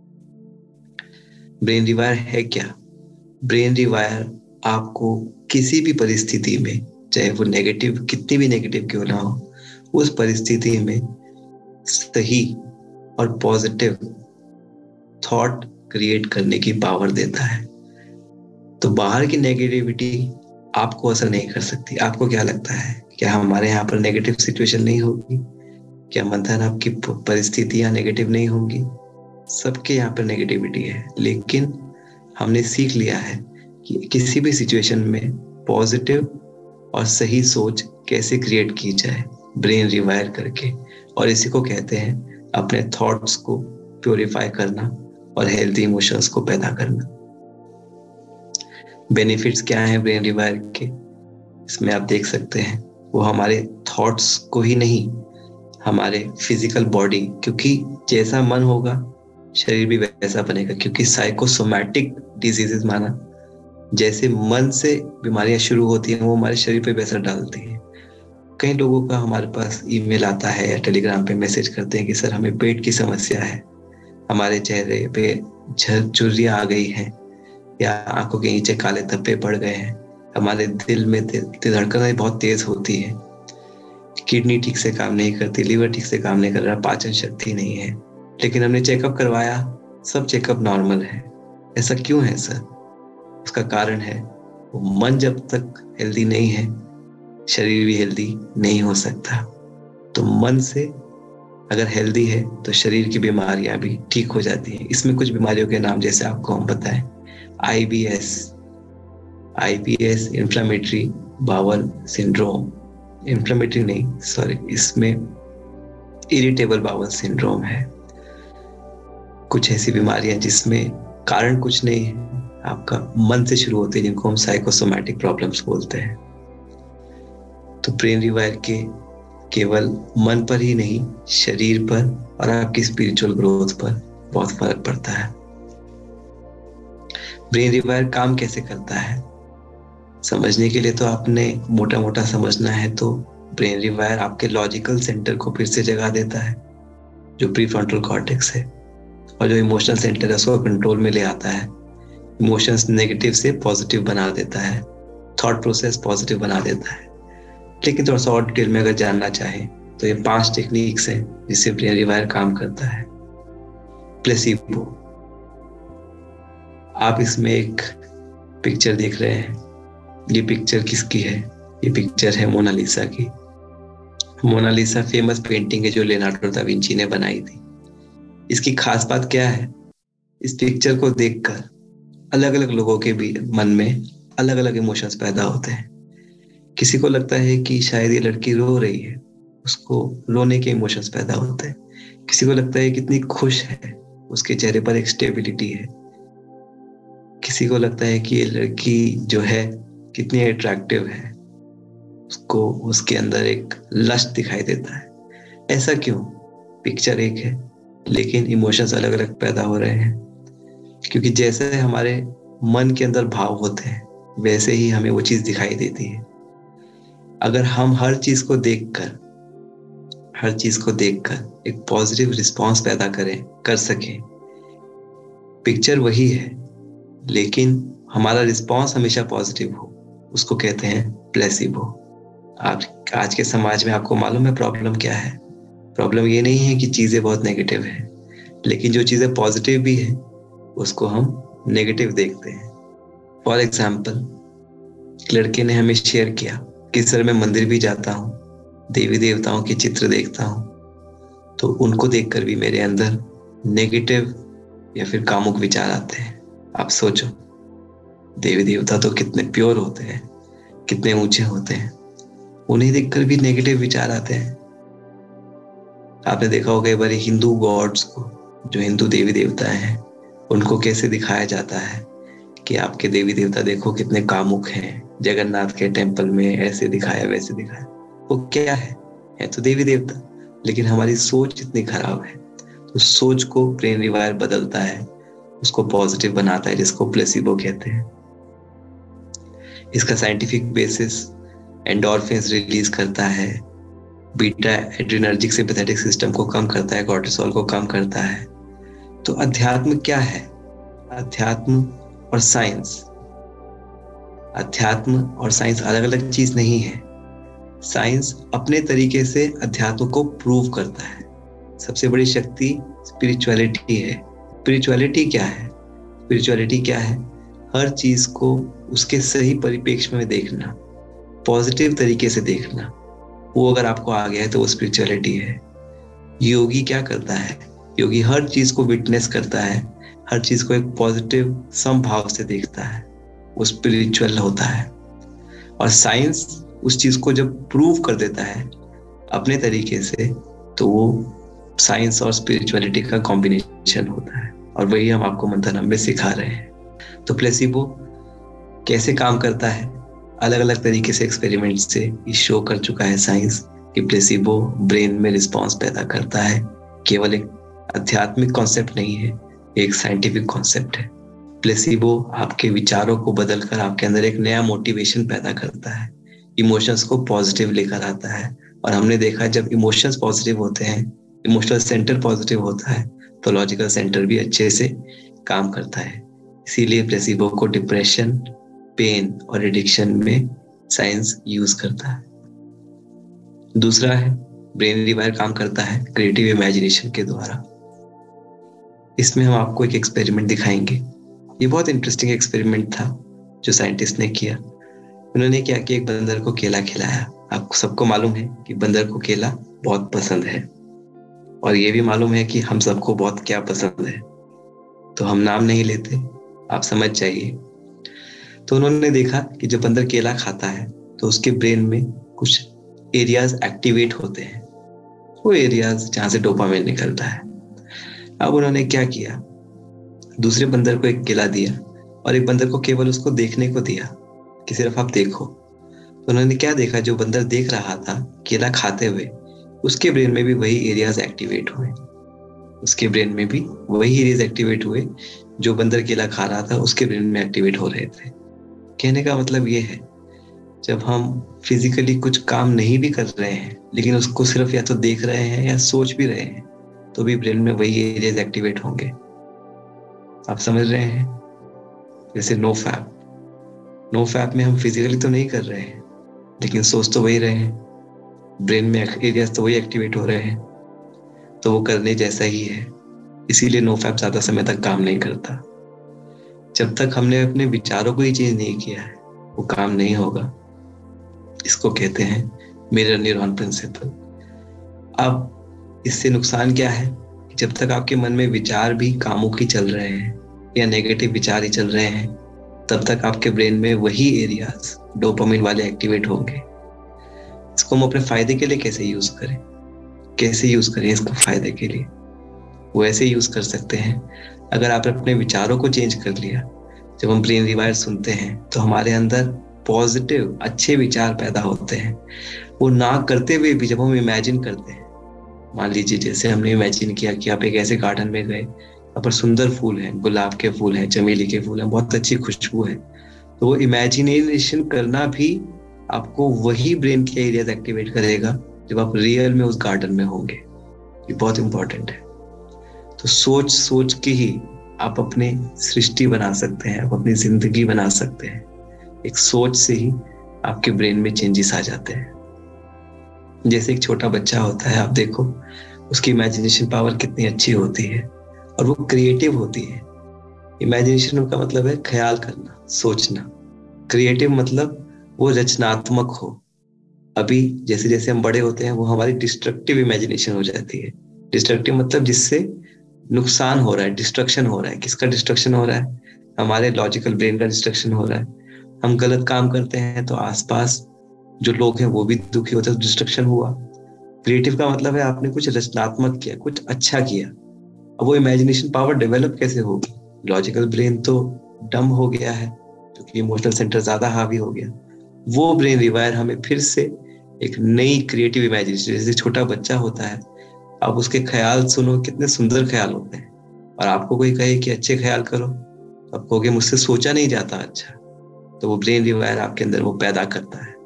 ब्रेन रिवायर है क्या? ब्रेन रिवायर आपको किसी भी परिस्थिति में, चाहे वो नेगेटिव कितनी भी नेगेटिव क्यों ना हो, उस परिस्थिति में सही और पॉजिटिव थॉट क्रिएट करने की पावर देता है। तो बाहर की नेगेटिविटी आपको असर नहीं कर सकती। आपको क्या लगता है, क्या हमारे यहाँ पर नेगेटिव सिचुएशन नहीं होगी? क्या मंथन आपकी परिस्थितियां नेगेटिव नहीं होंगी? सबके यहाँ पर नेगेटिविटी है, लेकिन हमने सीख लिया है कि किसी भी सिचुएशन में पॉजिटिव और सही सोच कैसे क्रिएट की जाए, ब्रेन रिवायर करके। और इसी को कहते हैं अपने थॉट्स को प्योरीफाई करना और हेल्दी इमोशंस को पैदा करना। बेनिफिट्स क्या हैं ब्रेन रिवायर के? इसमें आप देख सकते हैं, वो हमारे थॉट्स को ही नहीं, हमारे फिजिकल बॉडी, क्योंकि जैसा मन होगा शरीर भी वैसा बनेगा। क्योंकि साइकोसोमैटिक डिजीजेस माना, जैसे मन से बीमारियां शुरू होती हैं वो हमारे शरीर पे भी असर डालती है। कई लोगों का हमारे पास ईमेल आता है या टेलीग्राम पे मैसेज करते हैं कि सर हमें पेट की समस्या है, हमारे चेहरे पे झुर्रियां आ गई हैं, या आंखों के नीचे काले धब्बे पड़ गए हैं, हमारे दिल में धड़कन बहुत तेज होती है, किडनी ठीक से काम नहीं करती, लीवर ठीक से काम नहीं कर रहा, पाचन शक्ति नहीं है। लेकिन हमने चेकअप करवाया, सब चेकअप नॉर्मल है। ऐसा क्यों है सर? उसका कारण है वो मन जब तक हेल्दी नहीं है, शरीर भी हेल्दी नहीं हो सकता। तो मन से अगर हेल्दी है तो शरीर की बीमारियां भी ठीक हो जाती हैं। इसमें कुछ बीमारियों के नाम जैसे आपको हम बताएं, IBS inflammatory bowel syndrome, inflammatory नहीं सॉरी, इसमें इरिटेबल बाउल सिंड्रोम है। कुछ ऐसी बीमारियां जिसमें कारण कुछ नहीं है, आपका मन से शुरू होती है, जिनको हम साइकोसोमैटिक प्रॉब्लम्स बोलते हैं। तो ब्रेन रिवायर के केवल मन पर ही नहीं, शरीर पर और आपकी स्पिरिचुअल ग्रोथ पर बहुत फर्क पड़ता है। ब्रेन रिवायर काम कैसे करता है समझने के लिए तो आपने मोटा मोटा समझना है। तो ब्रेन रिवायर आपके लॉजिकल सेंटर को फिर से जगा देता है, जो प्रीफ्रंटल कॉर्टेक्स है, और जो इमोशनल सेंटर है उसको कंट्रोल में ले आता है। इमोशंस नेगेटिव से पॉजिटिव बना देता है, थॉट प्रोसेस पॉजिटिव बना देता है। लेकिन थोड़ा सा और डिटेल में अगर जानना चाहें तो ये 5 टेक्निक्स हैं जिससे ब्रेन रिवायर काम करता है। प्लेसिबो, आप इसमें एक पिक्चर देख रहे हैं, ये पिक्चर किसकी है? ये पिक्चर है मोनालिसा की। मोनालिसा फेमस पेंटिंग है जो लियोनार्डो दा विंची ने बनाई थी। इसकी खास बात क्या है? इस पिक्चर को देखकर अलग अलग लोगों के भी मन में अलग अलग इमोशंस पैदा होते हैं। किसी को लगता है कि शायद ये लड़की रो रही है, उसको रोने के इमोशंस पैदा होते हैं। किसी को लगता है कितनी खुश है, उसके चेहरे पर एक स्टेबिलिटी है। किसी को लगता है कि ये लड़की जो है कितनी अट्रैक्टिव है, उसको उसके अंदर एक लस्ट दिखाई देता है। ऐसा क्यों? पिक्चर एक है लेकिन इमोशंस अलग अलग पैदा हो रहे हैं, क्योंकि जैसे हमारे मन के अंदर भाव होते हैं वैसे ही हमें वो चीज दिखाई देती है। अगर हम हर चीज को देखकर एक पॉजिटिव रिस्पॉन्स पैदा कर सकें, पिक्चर वही है लेकिन हमारा रिस्पॉन्स हमेशा पॉजिटिव हो, उसको कहते हैं प्लेसिबो। आज के समाज में आपको मालूम है प्रॉब्लम क्या है? प्रॉब्लम ये नहीं है कि चीजें बहुत नेगेटिव है, लेकिन जो चीजें पॉजिटिव भी है उसको हम नेगेटिव देखते हैं। फॉर एग्जाम्पल, एक लड़के ने हमें शेयर किया कि सर मैं मंदिर भी जाता हूँ, देवी देवताओं के चित्र देखता हूँ, तो उनको देखकर भी मेरे अंदर नेगेटिव या फिर कामुक विचार आते हैं। आप सोचो, देवी देवता तो कितने प्योर होते हैं, कितने ऊंचे होते हैं, उन्हें देखकर भी नेगेटिव विचार आते हैं। आपने देखा होगा एक बार हिंदू गॉड्स को, जो हिंदू देवी देवता हैं, उनको कैसे दिखाया जाता है कि आपके देवी देवता देखो कितने कामुक हैं, जगन्नाथ के टेम्पल में ऐसे दिखाया वैसे दिखाया। वो क्या है तो देवी देवता, लेकिन हमारी सोच इतनी खराब है। तो सोच को ब्रेन रिवायर बदलता है, उसको पॉजिटिव बनाता है, जिसको प्लेसिबो कहते हैं। इसका साइंटिफिक बेसिस एंडोर्फिन्स रिलीज करता है, बीटा एड्रिनर्जिक सिंपैथेटिक सिस्टम को कम करता है, कॉर्टिसोल को कम करता है। तो अध्यात्म क्या है? अध्यात्म और साइंस, अध्यात्म और साइंस अलग अलग चीज नहीं है। साइंस अपने तरीके से अध्यात्म को प्रूव करता है। सबसे बड़ी शक्ति स्पिरिचुअलिटी है। स्पिरिचुअलिटी क्या है? स्पिरिचुअलिटी क्या है? हर चीज को उसके सही परिप्रेक्ष्य में देखना, पॉजिटिव तरीके से देखना। वो अगर आपको आ गया है तो वो स्पिरिचुअलिटी है। योगी क्या करता है? योगी हर चीज को विटनेस करता है, हर चीज को एक पॉजिटिव समभाव से देखता है, वो स्पिरिचुअल होता है। और साइंस उस चीज को जब प्रूव कर देता है अपने तरीके से, तो वो साइंस और स्पिरिचुअलिटी का कॉम्बिनेशन होता है, और वही हम आपको मंथनम में सिखा रहे हैं। तो प्लेसिबो कैसे काम करता है? अलग अलग तरीके से एक्सपेरिमेंट से शो कर चुका है साइंस कि प्लेसिबो ब्रेन में रिस्पॉन्स पैदा करता है केवल एक आध्यात्मिक कॉन्सेप्ट नहीं है, एक साइंटिफिक कॉन्सेप्ट है। प्लेसिबो आपके विचारों को बदलकर आपके अंदर एक नया मोटिवेशन पैदा करता है, इमोशंस को पॉजिटिव लेकर आता है। और हमने देखा जब इमोशंस पॉजिटिव होते हैं, इमोशनल सेंटर पॉजिटिव होता है, तो लॉजिकल सेंटर भी अच्छे से काम करता है। इसीलिए प्लेसिबो को डिप्रेशन, पेन और एडिक्शन में साइंस यूज करता है। दूसरा है ब्रेन रिवायर काम करता है क्रिएटिव इमेजिनेशन के द्वारा। इसमें हम आपको एक एक्सपेरिमेंट दिखाएंगे। ये बहुत इंटरेस्टिंग एक्सपेरिमेंट था जो साइंटिस्ट ने किया। उन्होंने क्या किया, एक बंदर को केला खिलाया। आपको सबको मालूम है कि बंदर को केला बहुत पसंद है, और ये भी मालूम है कि हम सबको बहुत क्या पसंद है, तो हम नाम नहीं लेते, आप समझ जाइए। तो उन्होंने देखा कि जब बंदर केला खाता है तो उसके ब्रेन में कुछ एरियाज एक्टिवेट होते हैं, वो एरियाज जहां से डोपामिन निकलता है। अब उन्होंने क्या किया, दूसरे बंदर को एक केला दिया और एक बंदर को केवल उसको देखने को दिया कि सिर्फ आप देखो। तो उन्होंने क्या देखा, जो बंदर देख रहा था केला खाते हुए, उसके ब्रेन में भी वही एरियाज एक्टिवेट हुए। उसके ब्रेन में भी वही एरियाज एक्टिवेट हुए जो बंदर केला खा रहा था उसके ब्रेन में एक्टिवेट हो रहे थे। कहने का मतलब ये है, जब हम फिजिकली कुछ काम नहीं भी कर रहे हैं लेकिन उसको सिर्फ या तो देख रहे हैं या सोच भी रहे हैं, तो भी ब्रेन में वही एरियाज एक्टिवेट होंगे। आप समझ रहे हैं? जैसे नो फैप में हम फिजिकली तो नहीं कर रहे हैं लेकिन सोच तो वही रहे हैं, ब्रेन में एरियाज तो वही एक्टिवेट हो रहे हैं, तो वो करने जैसा ही है। इसीलिए नो फैप ज्यादा समय तक काम नहीं करता। जब तक हमने अपने विचारों को ही चेंज नहीं किया है वो काम नहीं होगा। इसको कहते हैं मिरर न्यूरॉन प्रिंसिपल। अब इससे नुकसान क्या है, जब तक आपके मन में विचार भी कामुक ही चल रहे हैं या नेगेटिव विचार ही चल रहे हैं, तब तक आपके ब्रेन में वही एरियाज डोपामिन वाले एक्टिवेट होंगे। इसको हम अपने फायदे के लिए कैसे यूज करें इसको फायदे के लिए? वो ऐसे यूज कर सकते हैं, अगर आप अपने विचारों को चेंज कर लिया। जब हम ब्रेन रिवायर सुनते हैं तो हमारे अंदर पॉजिटिव अच्छे विचार पैदा होते हैं। वो ना करते हुए भी जब हम इमेजिन करते हैं, मान लीजिए जैसे हमने इमेजिन किया कि आप एक ऐसे गार्डन में गए, यहाँ पर सुंदर फूल हैं, गुलाब के फूल हैं, चमेली के फूल हैं, बहुत अच्छी खुशबू है, तो वो इमेजिनेशन करना भी आपको वही ब्रेन के एरियाज एक्टिवेट करेगा जब आप रियल में उस गार्डन में होंगे। ये बहुत इंपॉर्टेंट है। तो सोच के ही आप अपनी सृष्टि बना सकते हैं, आप अपनी जिंदगी बना सकते हैं। एक सोच से ही आपके ब्रेन में चेंजेस आ जाते हैं। जैसे एक छोटा बच्चा होता है, आप देखो उसकी इमेजिनेशन पावर कितनी अच्छी होती है और वो क्रिएटिव होती है। इमेजिनेशन का मतलब है ख्याल करना, सोचना। क्रिएटिव मतलब वो रचनात्मक हो। अभी जैसे जैसे हम बड़े होते हैं वो हमारी डिस्ट्रक्टिव इमेजिनेशन हो जाती है। डिस्ट्रक्टिव मतलब जिससे नुकसान हो रहा है, डिस्ट्रक्शन हो रहा है। किसका डिस्ट्रक्शन हो रहा है? हमारे लॉजिकल ब्रेन का डिस्ट्रक्शन हो रहा है। हम गलत काम करते हैं तो आसपास जो लोग हैं वो भी दुखी होते हैं, डिस्ट्रक्शन हुआ। क्रिएटिव का मतलब है आपने कुछ रचनात्मक किया, कुछ अच्छा किया। अब वो इमेजिनेशन पावर डेवलप कैसे होगी? लॉजिकल ब्रेन तो डम हो गया है क्योंकि इमोशनल सेंटर ज्यादा हावी हो गया। वो ब्रेन रिवायर हमें फिर से एक नई क्रिएटिव इमेजिनेशन, जैसे छोटा बच्चा होता है, आप उसके ख्याल सुनो, कितने सुंदर ख्याल होते हैं, और आपको कोई कहे कि अच्छे ख्याल करो, आप कहोगे मुझसे सोचा नहीं जाता अच्छा। तो वो ब्रेन रिवायर आपके अंदर वो पैदा करता है,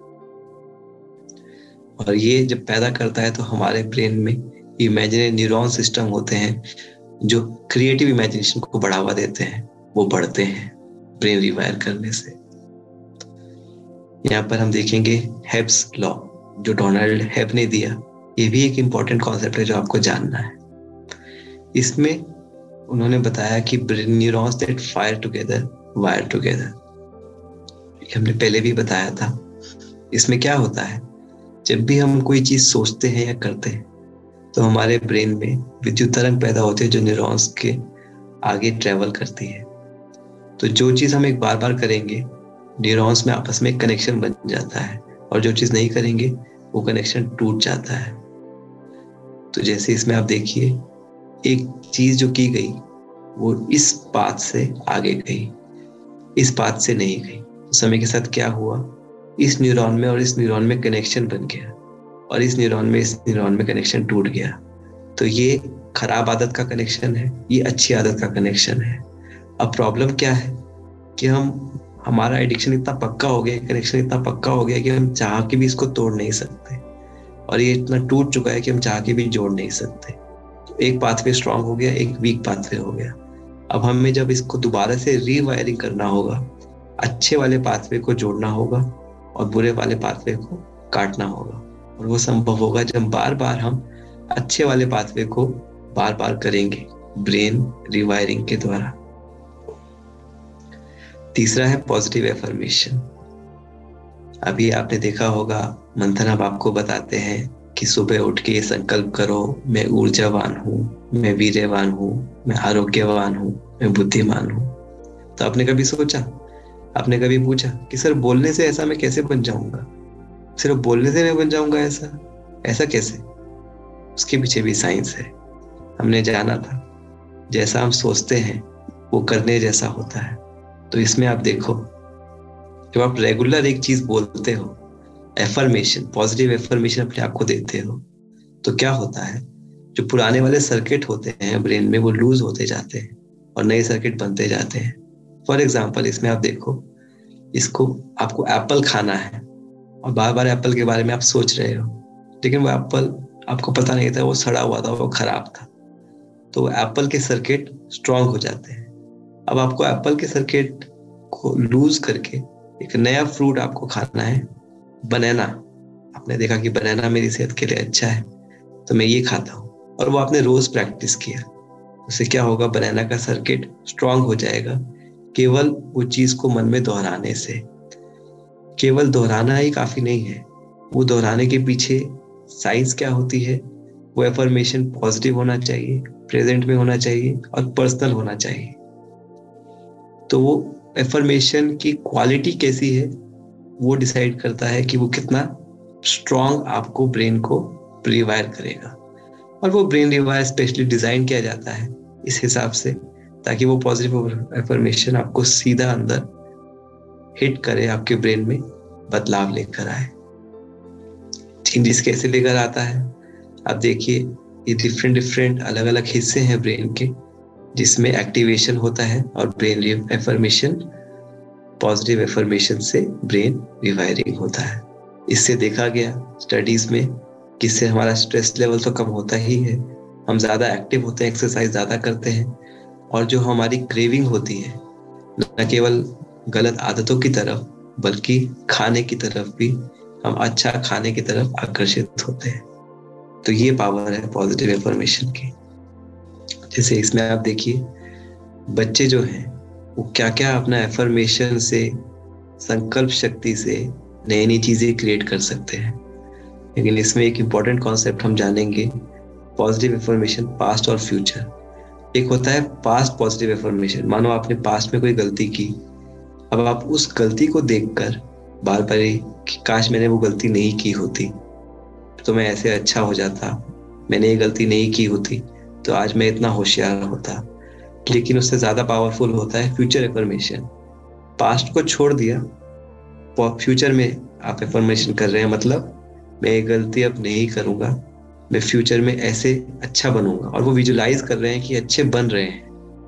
और ये जब पैदा करता है तो हमारे ब्रेन में इमेजिनरी न्यूरॉन सिस्टम होते हैं जो क्रिएटिव इमेजिनेशन को बढ़ावा देते हैं, वो बढ़ते हैं ब्रेन रिवायर करने से। यहाँ पर हम देखेंगे हेब्स लॉ, जो डोनाल्ड हेब ने दिया। ये भी एक इंपॉर्टेंट कॉन्सेप्ट है जो आपको जानना है। इसमें उन्होंने बताया कि brain neurons that fire together wire together. हमने पहले भी बताया था। इसमें क्या होता है, जब भी हम कोई चीज सोचते हैं या करते हैं तो हमारे ब्रेन में विद्युत तरंग पैदा होते हैं जो न्यूरॉन्स के आगे ट्रेवल करती है। तो जो चीज हम एक बार बार करेंगे, न्यूरॉन्स में आपस में कनेक्शन बन जाता है, और जो चीज नहीं करेंगे वो कनेक्शन टूट जाता है। तो जैसे इसमें आप देखिए, एक चीज जो की गई वो इस पाथ से आगे गई, इस पाथ से नहीं गई। तो समय के साथ क्या हुआ, इस न्यूरॉन में और इस न्यूरॉन में कनेक्शन बन गया, और इस न्यूरॉन में कनेक्शन टूट गया। तो ये खराब आदत का कनेक्शन है, ये अच्छी आदत का कनेक्शन है। अब प्रॉब्लम क्या है कि हमारा एडिक्शन इतना पक्का हो गया, कनेक्शन इतना पक्का हो गया कि हम चाह के भी इसको तोड़ नहीं सकते, और ये इतना टूट चुका है कि हम चाह के भी जोड़ नहीं सकते। तो एक पाथवे स्ट्रांग हो गया, एक वीक पाथवे हो गया। अब हमें जब इसको दोबारा से रीवायरिंग करना होगा, अच्छे वाले पाथवे को जोड़ना होगा और बुरे वाले पाथवे को काटना होगा। और वो संभव होगा जब बार बार हम अच्छे वाले पाथवे को बार बार करेंगे ब्रेन रिवायरिंग के द्वारा। तीसरा है पॉजिटिव एफर्मेशन। अभी आपने देखा होगा मंथन अब आपको बताते हैं कि सुबह उठ के ये संकल्प करो, मैं ऊर्जावान हूँ, मैं वीर्यवान हूँ, मैं आरोग्यवान हूँ, मैं बुद्धिमान हूँ। तो आपने कभी सोचा, आपने कभी पूछा कि सर बोलने से ऐसा मैं कैसे बन जाऊंगा? सिर्फ बोलने से मैं बन जाऊंगा ऐसा कैसे? उसके पीछे भी साइंस है। हमने जाना था जैसा हम सोचते हैं वो करने जैसा होता है। तो इसमें आप देखो, जब आप रेगुलर एक चीज बोलते हो, एफर्मेशन, पॉजिटिव एफर्मेशन अपने आप को देते हो, तो क्या होता है, जो पुराने वाले सर्किट होते हैं ब्रेन में वो लूज होते जाते हैं और नए सर्किट बनते जाते हैं। फॉर एग्जाम्पल इसमें आप देखो, इसको आपको एप्पल खाना है और बार बार एप्पल के बारे में आप सोच रहे हो, लेकिन वो एप्पल आपको पता नहीं था, वो सड़ा हुआ था, वो खराब था। तो एप्पल के सर्किट स्ट्रांग हो जाते हैं। अब आपको एप्पल के सर्किट को लूज करके एक नया फ्रूट आपको खाना है, बनाना। आपने देखा कि बनाना मेरी सेहत के लिए अच्छा है तो मैं ये खाता हूँ, और वो आपने रोज प्रैक्टिस किया। उससे क्या होगा, बनाना का सर्किट स्ट्रांग हो जाएगा केवल वो चीज को मन में दोहराने से। केवल दोहराना ही काफी नहीं है, वो दोहराने के पीछे साइंस क्या होती है, वो एफर्मेशन पॉजिटिव होना चाहिए, प्रेजेंट में होना चाहिए और पर्सनल होना चाहिए। तो वो एफर्मेशन की क्वालिटी कैसी है वो डिसाइड करता है कि वो कितना स्ट्रांग आपको ब्रेन को रिवायर करेगा। और वो ब्रेन रिवायर स्पेशली डिजाइन किया जाता है इस हिसाब से ताकि वो पॉजिटिव एफर्मेशन आपको सीधा अंदर हिट करे, आपके ब्रेन में बदलाव लेकर आए। चेंजेस कैसे लेकर आता है, आप देखिए, ये डिफरेंट अलग अलग हिस्से हैं ब्रेन के जिसमें एक्टिवेशन होता है और ब्रेन एफर्मेशन, पॉजिटिव एफर्मेशन से ब्रेन रिवायरिंग होता है। इससे देखा गया स्टडीज में कि इससे हमारा स्ट्रेस लेवल तो कम होता ही है, हम ज्यादा एक्टिव होते हैं, एक्सरसाइज ज्यादा करते हैं, और जो हमारी क्रेविंग होती है न केवल गलत आदतों की तरफ बल्कि खाने की तरफ भी हम अच्छा खाने की तरफ आकर्षित होते हैं। तो ये पावर है पॉजिटिव एफर्मेशन की। जैसे इसमें आप देखिए, बच्चे जो हैं वो क्या क्या अपना एफर्मेशन से, संकल्प शक्ति से नई नई चीजें क्रिएट कर सकते हैं। लेकिन इसमें एक इम्पॉर्टेंट कॉन्सेप्ट हम जानेंगे, पॉजिटिव एफर्मेशन पास्ट और फ्यूचर। एक होता है पास्ट पॉजिटिव एफर्मेशन, मानो आपने पास्ट में कोई गलती की, अब आप उस गलती को देखकर बार बार कि काश मैंने वो गलती नहीं की होती तो मैं ऐसे अच्छा हो जाता, मैंने ये गलती नहीं की होती तो आज मैं इतना होशियार होता। लेकिन उससे ज्यादा पावरफुल होता है फ्यूचर एफर्मेशन। पास्ट को छोड़ दिया, फ्यूचर में आप एफर्मेशन कर रहे हैं, मतलब मैं ये गलती अब नहीं करूंगा, मैं फ्यूचर में ऐसे अच्छा बनूंगा, और वो विजुलाइज कर रहे हैं कि अच्छे बन रहे हैं।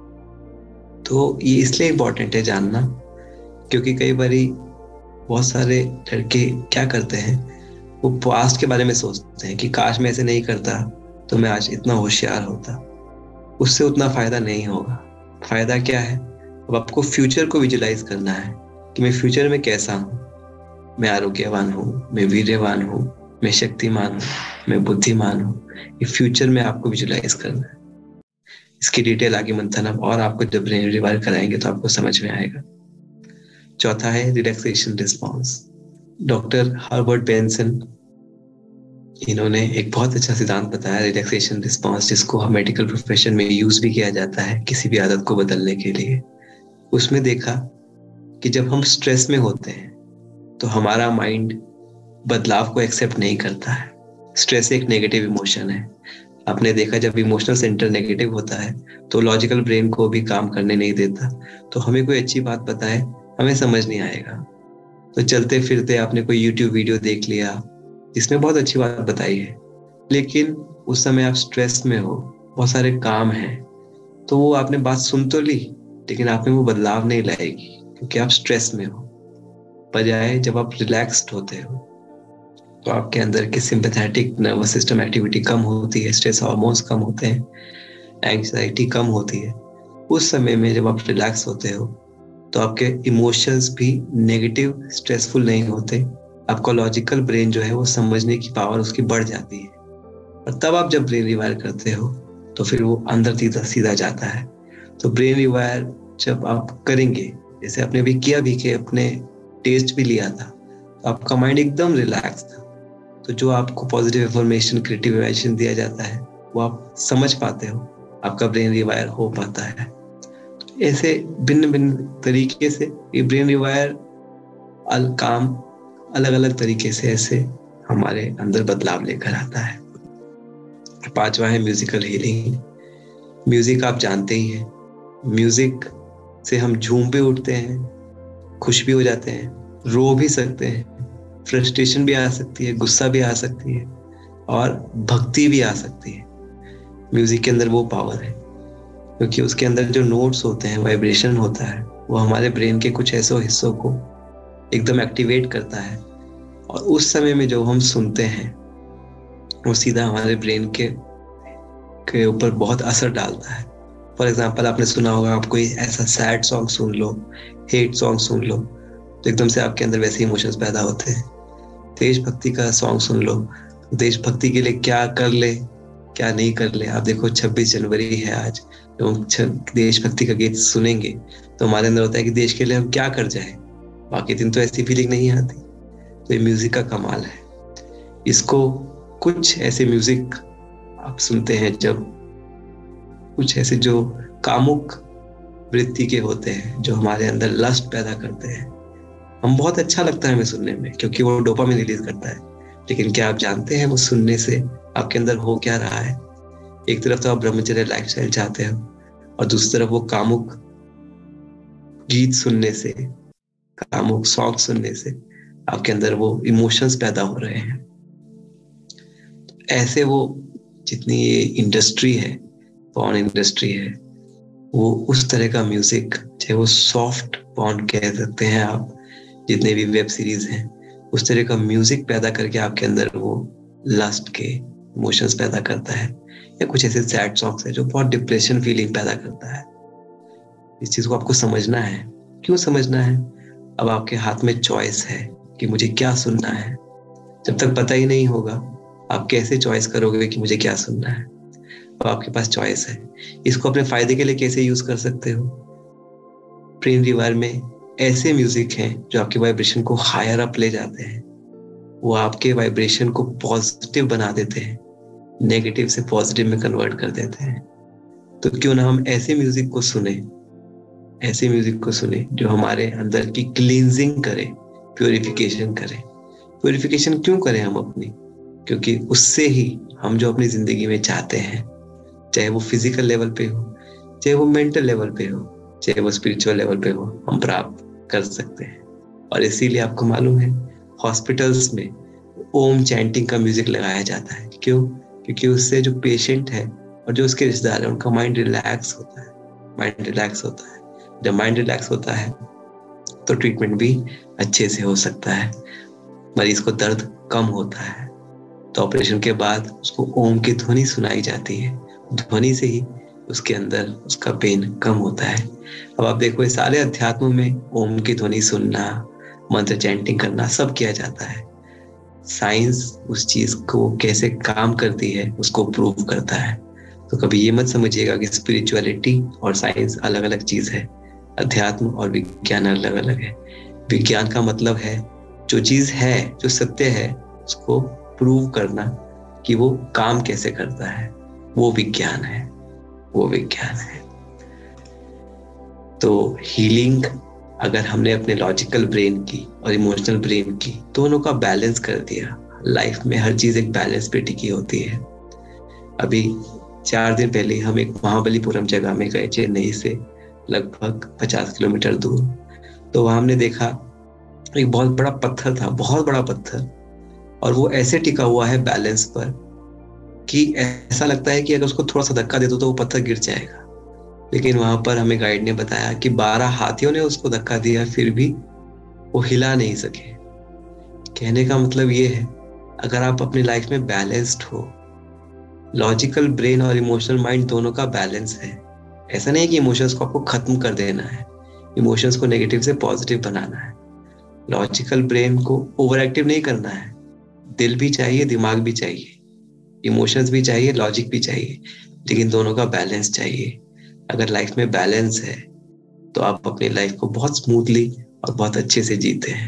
तो ये इसलिए इम्पोर्टेंट है जानना, क्योंकि कई बारी बहुत सारे लड़के क्या करते हैं, वो पास्ट के बारे में सोचते हैं कि काश मैं ऐसे नहीं करता तो मैं आज इतना होशियार होता। उससे उतना फायदा नहीं होगा। फायदा क्या है, अब आपको फ्यूचर को विजुलाइज करना है कि मैं फ्यूचर में कैसा हूँ, मैं आरोग्यवान हूँ, मैं वीर्यवान हूँ, मैं शक्तिमान हूँ, मैं बुद्धिमान हूँ। ये फ्यूचर में आपको विजुलाइज करना है। इसकी डिटेल आगे मंथन अब और आपको जब ब्रेन रिवायर कराएंगे तो आपको समझ में आएगा। चौथा है relaxation response. Doctor Herbert Benson, इन्होंने एक बहुत अच्छा सिद्धांत बताया रिलैक्सेशन रिस्पॉन्स, जिसको हम मेडिकल प्रोफेशन में यूज भी किया जाता है किसी भी आदत को बदलने के लिए। उसमें देखा कि जब हम स्ट्रेस में होते हैं तो हमारा माइंड बदलाव को एक्सेप्ट नहीं करता है। स्ट्रेस एक नेगेटिव इमोशन है। आपने देखा जब इमोशनल सेंटर नेगेटिव होता है तो लॉजिकल ब्रेन को भी काम करने नहीं देता। तो हमें कोई अच्छी बात बताए हमें समझ नहीं आएगा, तो चलते फिरते आपने कोई यूट्यूब वीडियो देख लिया जिसमें बहुत अच्छी बात बताई है, लेकिन उस समय आप स्ट्रेस में हो, बहुत सारे काम हैं, तो वो आपने बात सुन तो ली, लेकिन आप में वो बदलाव नहीं लाएगी क्योंकि आप स्ट्रेस में हो। बजाय जब आप रिलैक्स्ड होते हो तो आपके अंदर की सिंपैथेटिक नर्वस सिस्टम एक्टिविटी कम होती है, स्ट्रेस हार्मोन्स कम होते हैं, एंग्जाइटी कम होती है। उस समय में जब आप रिलैक्स होते हो तो आपके इमोशंस भी नेगेटिव स्ट्रेसफुल नहीं होते। आपका लॉजिकल ब्रेन जो है वो समझने की पावर उसकी बढ़ जाती है, और तब आप जब ब्रेन रिवायर करते हो तो फिर वो अंदर सीधा सीधा जाता है। तो ब्रेन रिवायर जब आप करेंगे, जैसे आपने अभी किया भी कि अपने टेस्ट भी लिया था, तो आपका माइंड एकदम रिलैक्स था, तो जो आपको पॉजिटिव इंफॉर्मेशन, क्रिएटिव इमेजिनेशन दिया जाता है वो आप समझ पाते हो, आपका ब्रेन रिवायर हो पाता है। तो ऐसे भिन्न भिन्न तरीके से ये ब्रेन रिवायर काम अलग अलग तरीके से ऐसे हमारे अंदर बदलाव लेकर आता है। 5वां है म्यूजिकल हीलिंग। म्यूजिक आप जानते ही हैं, म्यूजिक से हम झूम भी उठते हैं, खुश भी हो जाते हैं, रो भी सकते हैं, फ्रस्ट्रेशन भी आ सकती है, गुस्सा भी आ सकती है, और भक्ति भी आ सकती है। म्यूजिक के अंदर वो पावर है क्योंकि उसके अंदर जो नोट्स होते हैं, वाइब्रेशन होता है, वो हमारे ब्रेन के कुछ ऐसे हिस्सों को एकदम एक्टिवेट करता है, और उस समय में जो हम सुनते हैं वो सीधा हमारे ब्रेन के ऊपर बहुत असर डालता है। फॉर एग्जाम्पल, आपने सुना होगा, आप कोई ऐसा सैड सॉन्ग सुन लो, हेट सॉन्ग सुन लो, तो एकदम से आपके अंदर वैसे इमोशंस पैदा होते हैं। देशभक्ति का सॉन्ग सुन लो, देशभक्ति के लिए क्या कर ले क्या नहीं कर ले। आप देखो 26 जनवरी है आज, जब हम देशभक्ति का गीत सुनेंगे तो हमारे अंदर होता है कि देश के लिए हम क्या कर जाए, बाकी दिन तो ऐसी फीलिंग नहीं आती। तो ये म्यूजिक का कमाल है। इसको कुछ ऐसे म्यूजिक आप सुनते हैं जब कुछ ऐसे जो कामुक वृत्ति के होते हैं, जो हमारे अंदर लस्ट पैदा करते हैं, हम बहुत अच्छा लगता है हमें सुनने में क्योंकि वो डोपामिन रिलीज करता है। लेकिन क्या आप जानते हैं वो सुनने से आपके अंदर हो क्या रहा है? एक तरफ तो आप ब्रह्मचर्य लाइफस्टाइल चाहते हो, और दूसरी तरफ वो कामुक गीत सुनने से, कामुक सॉन्ग सुनने से आपके अंदर वो इमोशंस पैदा हो रहे हैं। ऐसे वो जितनी ये इंडस्ट्री है, पॉर्न इंडस्ट्री है, वो उस तरह का म्यूजिक, चाहे वो सॉफ्ट पॉर्न कह सकते हैं आप, जितने भी वेब सीरीज हैं, उस तरह का म्यूजिक पैदा करके आपके अंदर वो लस्ट के इमोशंस पैदा करता है। या कुछ ऐसे सैड सॉन्ग्स है जो बहुत डिप्रेशन फीलिंग पैदा करता है। इस चीज को आपको समझना है। क्यों समझना है? अब आपके हाथ में चॉइस है कि मुझे क्या सुनना है। जब तक पता ही नहीं होगा आप कैसे चॉइस करोगे कि मुझे क्या सुनना है? अब आपके पास चॉइस है। इसको अपने फायदे के लिए कैसे यूज कर सकते हो? ब्रेन रिवायर में ऐसे म्यूजिक हैं जो आपके वाइब्रेशन को हायर अप ले जाते हैं, वो आपके वाइब्रेशन को पॉजिटिव बना देते हैं, नेगेटिव से पॉजिटिव में कन्वर्ट कर देते हैं। तो क्यों ना हम ऐसे म्यूजिक को सुने, ऐसे म्यूजिक को सुने जो हमारे अंदर की क्लींजिंग करे, प्योरिफिकेशन करे। प्योरिफिकेशन क्यों करें हम अपनी? क्योंकि उससे ही हम जो अपनी जिंदगी में चाहते हैं, चाहे वो फिजिकल लेवल पे हो, चाहे वो मेंटल लेवल पे हो, चाहे वो स्पिरिचुअल लेवल पे हो, हम प्राप्त कर सकते हैं। और इसीलिए आपको मालूम है हॉस्पिटल्स में ओम चैंटिंग का म्यूजिक लगाया जाता है। क्यों? क्योंकि उससे जो पेशेंट है और जो उसके रिश्तेदार है उनका माइंड रिलैक्स होता है। माइंड रिलैक्स होता है। जब माइंड रिलैक्स होता है तो ट्रीटमेंट भी अच्छे से हो सकता है, मरीज को दर्द कम होता है। तो ऑपरेशन के बाद उसको ओम की ध्वनि सुनाई जाती है, ध्वनि से ही उसके अंदर उसका पेन कम होता है। अब आप देखो, इस सारे अध्यात्मों में ओम की ध्वनि सुनना, मंत्र चैंटिंग करना सब किया जाता है। साइंस उस चीज को कैसे काम करती है उसको प्रूव करता है। तो कभी ये मत समझिएगा कि स्पिरिचुअलिटी और साइंस अलग अलग चीज है, अध्यात्म और विज्ञान अलग अलग है। विज्ञान का मतलब है जो चीज है, जो सत्य है, उसको प्रूव करना कि वो काम कैसे करता है, वो विज्ञान है, वो विज्ञान है। तो हीलिंग अगर हमने अपने लॉजिकल ब्रेन की और इमोशनल ब्रेन की दोनों का बैलेंस कर दिया, लाइफ में हर चीज एक बैलेंस पे टिकी होती है। अभी 4 दिन पहले हम एक महाबलीपुरम जगह में गए, चेन्नई से लगभग 50 किलोमीटर दूर। तो वहां हमने देखा एक बहुत बड़ा पत्थर था, बहुत बड़ा पत्थर, और वो ऐसे टिका हुआ है बैलेंस पर कि ऐसा लगता है कि अगर उसको थोड़ा सा धक्का दे दो तो वो पत्थर गिर जाएगा। लेकिन वहां पर हमें गाइड ने बताया कि 12 हाथियों ने उसको धक्का दिया, फिर भी वो हिला नहीं सके। कहने का मतलब ये है, अगर आप अपनी लाइफ में बैलेंस्ड हो, लॉजिकल ब्रेन और इमोशनल माइंड दोनों का बैलेंस है। ऐसा नहीं है कि इमोशंस को आपको खत्म कर देना है, इमोशंस को नेगेटिव से पॉजिटिव बनाना है। लॉजिकल ब्रेन को ओवर एक्टिव नहीं करना है, दिल भी चाहिए, दिमाग भी चाहिए, इमोशंस भी चाहिए, लॉजिक भी चाहिए, लेकिन दोनों का बैलेंस चाहिए। अगर लाइफ में बैलेंस है तो आप अपनी लाइफ को बहुत स्मूथली और बहुत अच्छे से जीते हैं।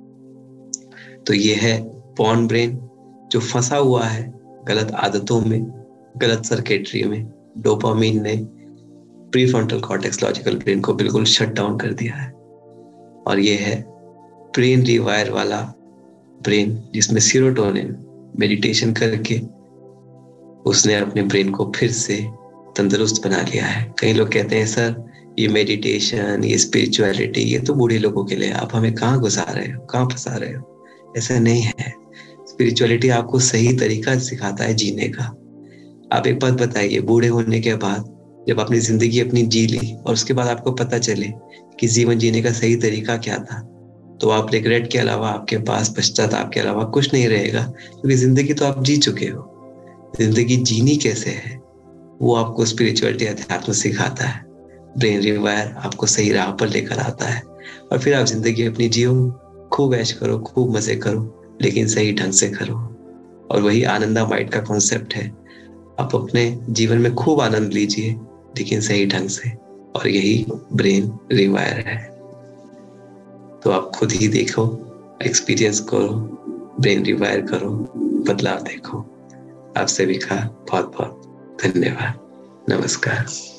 तो ये है पॉर्न ब्रेन, जो फंसा हुआ है गलत आदतों में, गलत सर्किटरी में। डोपामिन ने प्रीफ्रंटल कॉर्टेक्स लॉजिकल ब्रेन को बिल्कुल शट डाउन कर दिया है। और ये है ब्रेन रिवायर वाला ब्रेन, जिसमें सीरोटोनिन मेडिटेशन करके उसने अपने ब्रेन को फिर से तंदुरुस्त बना लिया है। कई लोग कहते हैं सर ये मेडिटेशन, ये स्पिरिचुअलिटी, ये तो बूढ़े लोगों के लिए, आप हमें कहाँ घुसा रहे हो, कहाँ फंसा रहे हो। ऐसा नहीं है। स्पिरिचुअलिटी आपको सही तरीका सिखाता है जीने का। आप एक बात बताइए, बूढ़े होने के बाद जब आपने जिंदगी अपनी जी ली और उसके बाद आपको पता चले कि जीवन जीने का सही तरीका क्या था, तो आप रिग्रेट के अलावा, आपके पास पश्चाताप के अलावा कुछ नहीं रहेगा, क्योंकि जिंदगी तो आप जी चुके हो। जिंदगी जीनी कैसे है वो आपको स्पिरिचुअलिटी, अध्यात्म सिखाता है। ब्रेन रिवायर आपको सही राह पर लेकर आता है और फिर आप जिंदगी अपनी जियो, खूब ऐश करो, खूब मजे करो, लेकिन सही ढंग से करो। और वही आनंदा माइंड का कॉन्सेप्ट है, आप अपने जीवन में खूब आनंद लीजिए, लेकिन सही ढंग से। और यही ब्रेन रिवायर है। तो आप खुद ही देखो, एक्सपीरियंस करो, ब्रेन रिवायर करो, बदलाव देखो। आप सभी का बहुत बहुत धन्यवाद। नमस्कार।